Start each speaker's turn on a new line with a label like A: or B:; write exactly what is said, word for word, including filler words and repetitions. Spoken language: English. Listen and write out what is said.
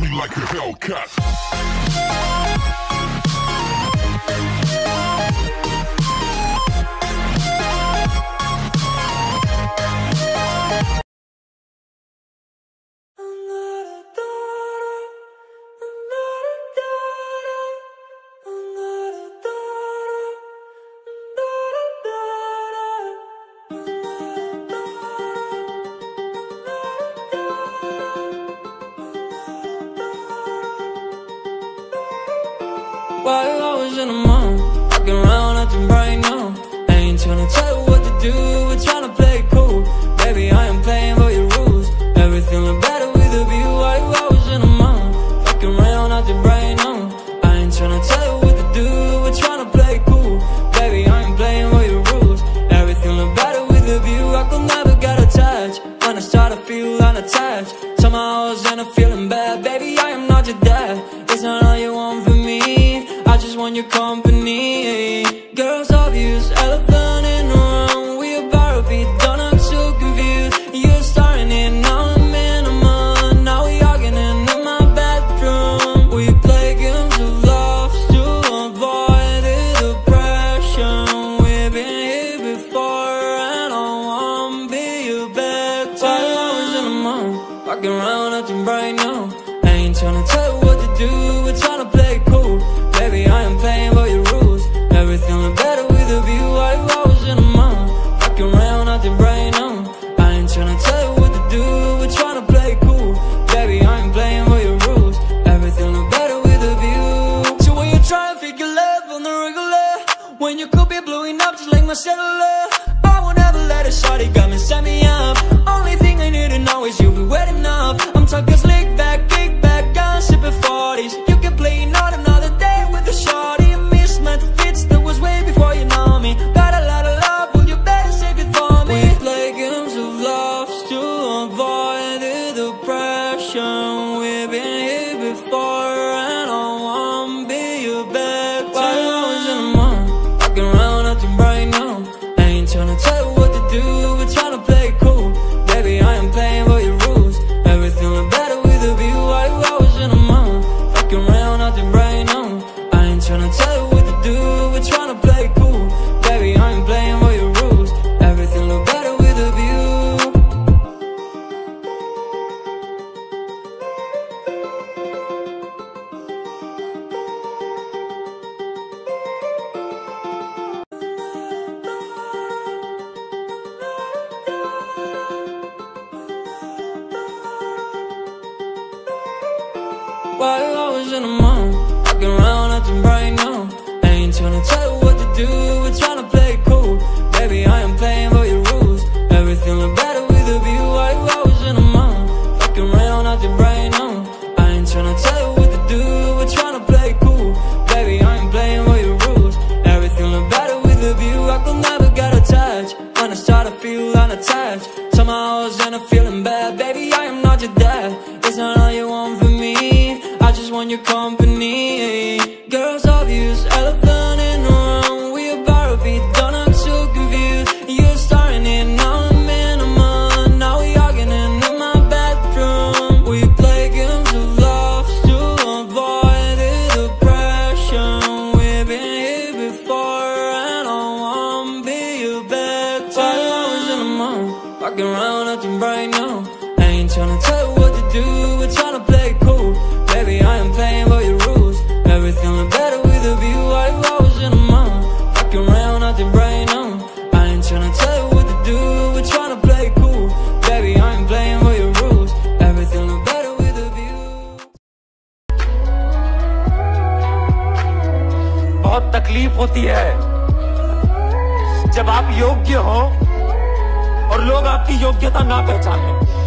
A: me like a Hellcat.
B: While I was in the mall, walking around acting bright now. I ain't tryna tell you what to do, we're tryna play it cool. Baby, I am playing by your rules. Everything look better with a view. While I was in the mall, walking around acting bright now. I ain't tryna tell you what to do, we're tryna play it cool. Baby, I am playing by your rules. Everything look better with a view. I could never get attached. When I start to feel unattached, somehow I was in a feeling bad. Baby, I am not your dad. It's not all you want from me, I just want your company. Girls obvious, elephant in the room. We about to be done, I'm so confused. You're starting it, now I'm in a month. Now we arguing in my bedroom. We play games of love to avoid the depression. We've been here before and I won't be your bed. While I was in the mall, walking around acting bright now. I ain't tryna tell you what to do, we're tryna play it cool. Baby, I am playing by your rules. Everything look better with a view. While I was in the mall, walking around acting bright now. I ain't tryna tell you what to do, we're tryna play it cool. Baby, I am playing by your rules. Everything look better with a view. So when you try and figure love on the regular, when you could be blowing up just like my cellular, I won't ever let a shawty come and set me up. Only thing I need to know is you'll be wet enough. I'm talking slick back, kick back, gun sipping forties. You can play not another day with a shawty. A mismatch fits that was way before you know me. Got a lot of love, well you better save it for me. We play games of love to avoid the depression. We've been here before and I won't be your bed. While I was in the mall, walking around acting bright now. I ain't tryna tell you what to do, we're tryna play it cool. Baby, I am playing by your rules. Everything look better with a view. While I was in the mall, walking around acting bright now. I ain't tryna tell you what to do, we're tryna play it cool. Baby, I am playing by your rules. Everything look better with a view. While I was in the mall, walking around acting bright now. I ain't tryna tell you what to do, we're tryna play it cool. Baby, I am playing by your rules. Everything look better with a view. While I was in the mall, walking around acting bright now. I ain't tryna tell you what to do, we're tryna play it cool. Baby, I am playing by your rules. Everything look better with a view. I could never get attached. When I start to feel unattached, somehow I was in a feeling bad. Baby, I am not your dad. It's not all you want from me, I just want your company. Girls obvious, elephant in the room. We about to be done, I'm so confused. You're starting it, now I'm in a month. Now we arguing in my bedroom. We play games of love to avoid the depression. We've been here before and I won't be your bed. While I was in the mall, walking around acting bright now. I ain't tryna tell you what to do, we're tryna play it cool. Baby, I am playing by your rules. Everything look better with a view. While I was in the mall, walking around acting bright now. I ain't tryna tell you what to do, we're tryna play it cool. Baby, I am playing by your rules. Everything look better with a view.
C: बहुत तकलीफ होती है जब आप योग्य हो और लोग आपकी योग्यता ना पहचाने।